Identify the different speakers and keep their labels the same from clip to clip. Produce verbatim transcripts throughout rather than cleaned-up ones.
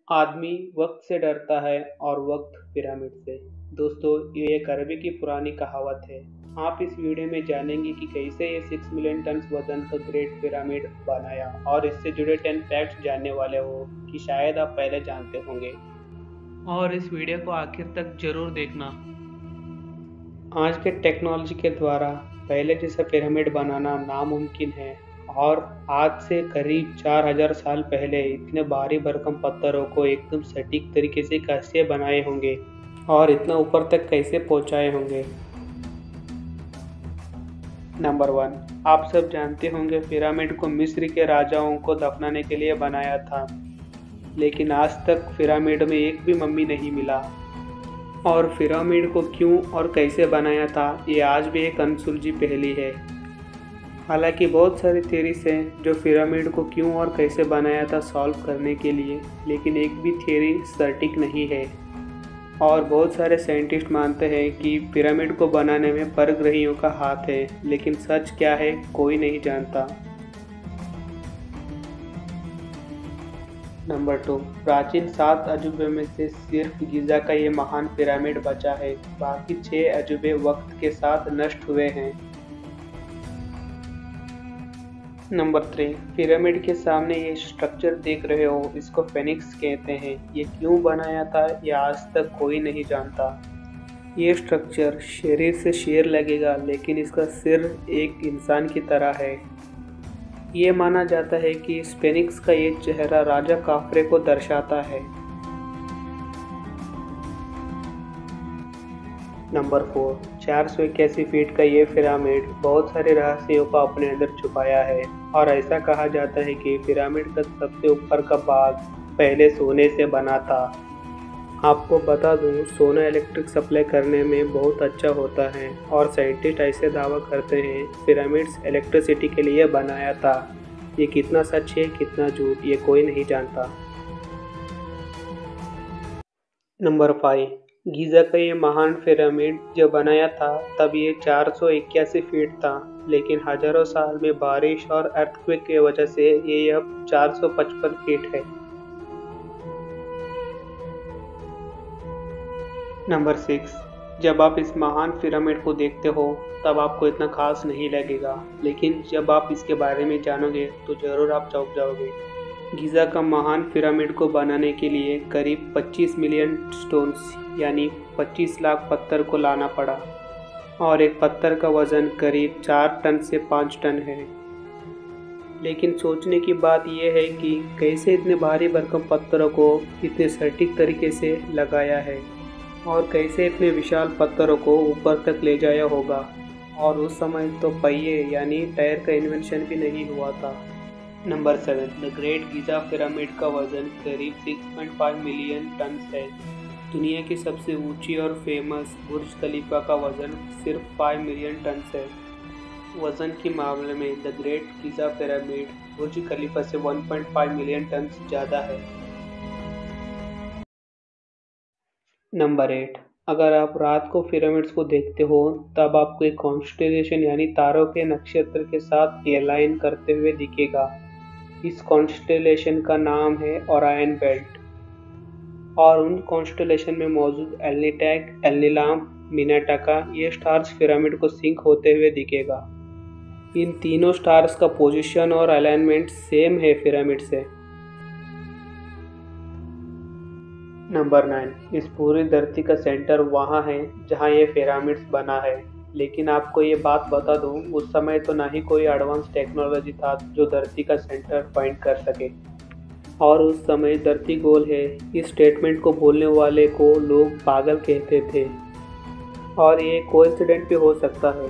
Speaker 1: आदमी वक्त से डरता है और वक्त पिरामिड से। दोस्तों, ये एक अरबी की पुरानी कहावत है। आप इस वीडियो में जानेंगे कि कैसे ये सिक्स मिलियन टन वजन का ग्रेट पिरामिड बनाया और इससे जुड़े टेन फैक्ट्स जानने वाले हो कि शायद आप पहले जानते होंगे। और इस वीडियो को आखिर तक जरूर देखना। आज के टेक्नोलॉजी के द्वारा पहले जैसा पिरामिड बनाना नामुमकिन है और आज से करीब चार हज़ार साल पहले इतने भारी भरकम पत्थरों को एकदम सटीक तरीके से कैसे बनाए होंगे और इतना ऊपर तक कैसे पहुंचाए होंगे। नंबर वन, आप सब जानते होंगे पिरामिड को मिस्र के राजाओं को दफनाने के लिए बनाया था, लेकिन आज तक पिरामिड में एक भी मम्मी नहीं मिला। और पिरामिड को क्यों और कैसे बनाया था, ये आज भी एक अनसुलझी पहेली है। हालांकि बहुत सारी थ्योरीज हैं जो पिरामिड को क्यों और कैसे बनाया था सॉल्व करने के लिए, लेकिन एक भी थ्योरी सटीक नहीं है। और बहुत सारे साइंटिस्ट मानते हैं कि पिरामिड को बनाने में परग्रहियों का हाथ है, लेकिन सच क्या है कोई नहीं जानता। नंबर टू, प्राचीन सात अजूबे में से सिर्फ गिजा का ये महान पिरामिड बचा है, बाकी छह अजूबे वक्त के साथ नष्ट हुए हैं। नंबर थ्री, पिरामिड के सामने ये स्ट्रक्चर देख रहे हो, इसको फेनिक्स कहते हैं। ये क्यों बनाया था ये आज तक कोई नहीं जानता। ये स्ट्रक्चर शरीर से शेर लगेगा, लेकिन इसका सिर एक इंसान की तरह है। ये माना जाता है कि फेनिक्स का ये चेहरा राजा काफरे को दर्शाता है। नंबर फोर, चार सौ इक्यासी फीट का ये पिरामिड बहुत सारे रहस्यों को अपने अंदर छुपाया है और ऐसा कहा जाता है कि पिरामिड का सबसे ऊपर का भाग पहले सोने से बना था। आपको बता दूं, सोना इलेक्ट्रिक सप्लाई करने में बहुत अच्छा होता है और साइंटिस्ट ऐसे दावा करते हैं पिरामिड्स इलेक्ट्रिसिटी के लिए बनाया था। ये कितना सच है कितना झूठ ये कोई नहीं जानता। नंबर फाइव, गीज़ा का ये महान पिरामिड जब बनाया था तब ये चार सौ इक्यासी फीट था, लेकिन हजारों साल में बारिश और अर्थक्वेक की वजह से ये अब चार सौ पचपन फीट है। नंबर सिक्स, जब आप इस महान पिरामिड को देखते हो तब आपको इतना खास नहीं लगेगा, लेकिन जब आप इसके बारे में जानोगे तो ज़रूर आप चौंक जाओगे। गीज़ा का महान पिरामिड को बनाने के लिए करीब पच्चीस मिलियन स्टोन्स यानी पच्चीस लाख पत्थर को लाना पड़ा और एक पत्थर का वज़न करीब चार टन से पाँच टन है। लेकिन सोचने की बात यह है कि कैसे इतने भारी भरकम पत्थरों को इतने सटीक तरीके से लगाया है और कैसे इतने विशाल पत्थरों को ऊपर तक ले जाया होगा। और उस समय तो पहिए यानी टायर का इन्वेंशन भी नहीं हुआ था। Number seven, the great Giza pyramid का वजन करीब छह पॉइंट पाँच मिलियन टन है। दुनिया की सबसे ऊंची और फेमस बुर्ज खलीफा का वजन सिर्फ पाँच मिलियन टन है। वजन के मामले में the great Giza pyramid Burj Khalifa से एक पॉइंट पाँच मिलियन टन ज़्यादा है। नंबर एट, अगर आप रात को पिरामिड्स को देखते हो तब आपको एक कॉन्स्टेलेशन यानी तारों के नक्षत्र के साथ एलाइन करते हुए दिखेगा। इस कॉन्स्टेलेशन का नाम है ओरायन बेल्ट और उन कॉन्स्टेलेशन में मौजूद एल्निटैक, एल्निलाम, मिनाटाका ये स्टार्स पिरामिड को सिंक होते हुए दिखेगा। इन तीनों स्टार्स का पोजीशन और अलाइनमेंट सेम है पिरामिड से। नंबर नाइन, इस पूरी धरती का सेंटर वहाँ है जहाँ ये पिरामिड्स बना है। लेकिन आपको ये बात बता दूँ, उस समय तो ना ही कोई एडवांस टेक्नोलॉजी था जो धरती का सेंटर पॉइंट कर सके और उस समय धरती गोल है इस स्टेटमेंट को बोलने वाले को लोग पागल कहते थे और ये कोइंसिडेंट भी हो सकता है।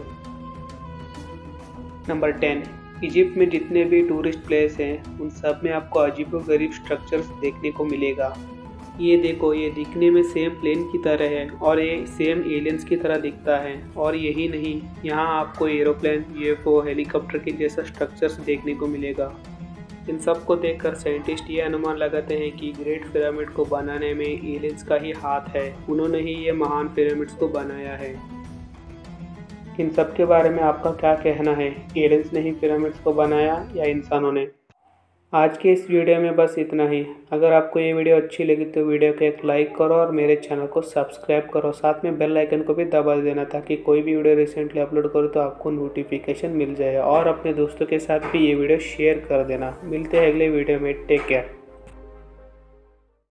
Speaker 1: नंबर टेन, इजिप्ट में जितने भी टूरिस्ट प्लेस हैं उन सब में आपको अजीबोगरीब स्ट्रक्चर्स देखने को मिलेगा। ये देखो, ये दिखने में सेम प्लेन की तरह है और ये सेम एलियंस की तरह दिखता है। और यही नहीं, यहाँ आपको एरोप्लेन, यूएफओ, हेलीकॉप्टर के जैसा स्ट्रक्चर्स देखने को मिलेगा। इन सब को देखकर साइंटिस्ट ये अनुमान लगाते हैं कि ग्रेट पिरामिड को बनाने में एलियंस का ही हाथ है। उन्होंने ही ये महान पिरामिड्स को बनाया है। इन सब के बारे में आपका क्या कहना है? एलियंस ने ही पिरामिड्स को बनाया या इंसानों ने? आज के इस वीडियो में बस इतना ही। अगर आपको ये वीडियो अच्छी लगी तो वीडियो को एक लाइक करो और मेरे चैनल को सब्सक्राइब करो। साथ में बेल आइकन को भी दबा देना ताकि कोई भी वीडियो रिसेंटली अपलोड करो तो आपको नोटिफिकेशन मिल जाए। और अपने दोस्तों के साथ भी ये वीडियो शेयर कर देना। मिलते हैं अगले वीडियो में। Take care.